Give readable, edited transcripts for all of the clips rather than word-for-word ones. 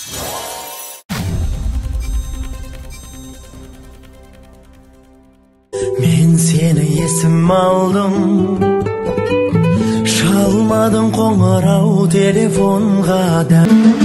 Men seni esim aldım, çalmadım qo'ng'irov telefonga da.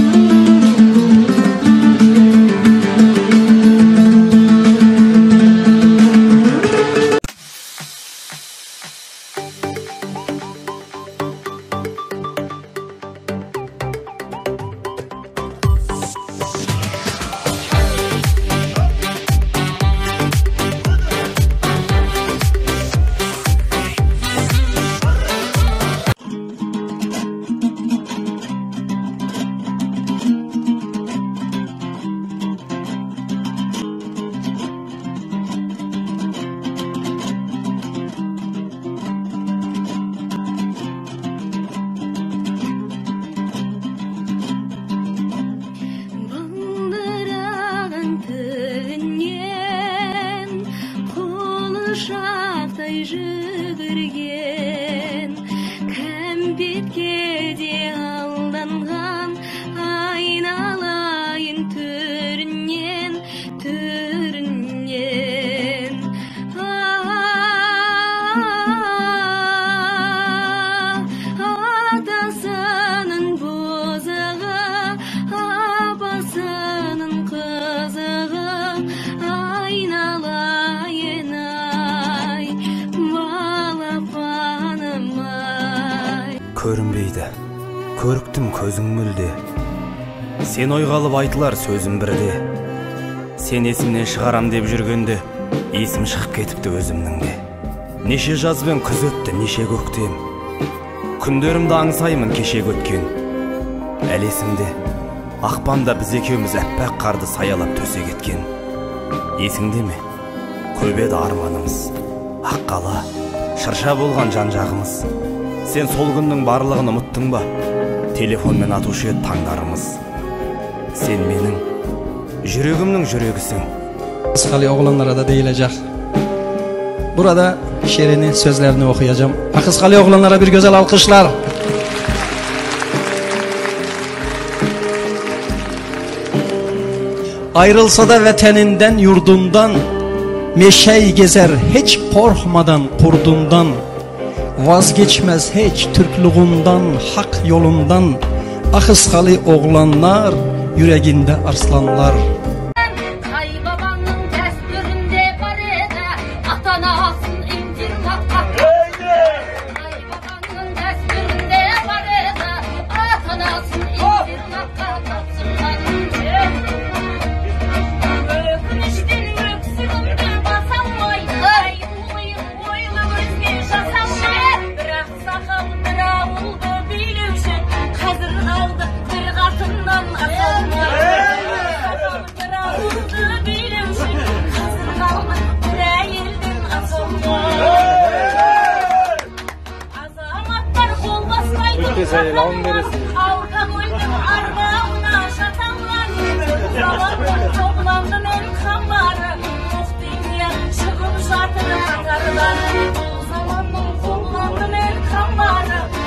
Көрінбейді, көріктім көзің мүлде. Сен ойға алып айтылар сөзім бірде. Сен есімнен шығарам деп жүргенде, есім шығып кетіпті өзімнің де. Неше жаз бен күз өтті, неше көктем. Күндерімді аңсаймын кешегі өткен. Әлі есімде, ақпанда біз екеуміз әппақ қарды саялап төсек еткен. Есіңде ме? Көп еді арманымыз. Аққала, шырша болған жан-жағымыз. Сен сол күннің барлығын ұмыттың ба? Телефонмен атушы еді таңдарымыз. Sen benim yüreğimnin yüreğisin. Akısqali oğlanlara da deyilecek. Burada şiirini, sözlerini okuyacağım. Akısqali oğlanlara bir güzel alkışlar. Ayrılsa da veteninden, yurdundan, meşey gezer hiç korkmadan kurdundan, vazgeçmez hiç Türklüğünden, hak yolundan. Akısqali oğlanlar, yüreğinde arslanlar. Zamanın kullandım el kanları.